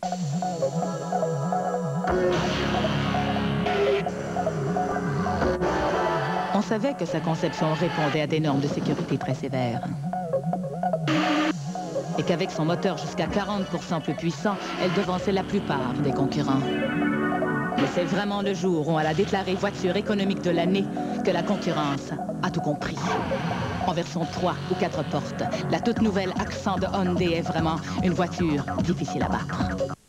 On savait que sa conception répondait à des normes de sécurité très sévères. Et qu'avec son moteur jusqu'à 40% plus puissant, elle devançait la plupart des concurrents. Mais c'est vraiment le jour où elle a déclaré voiture économique de l'année que la concurrence a tout compris. En version 3 ou 4 portes, la toute nouvelle Accent de Hyundai est vraiment une voiture difficile à battre.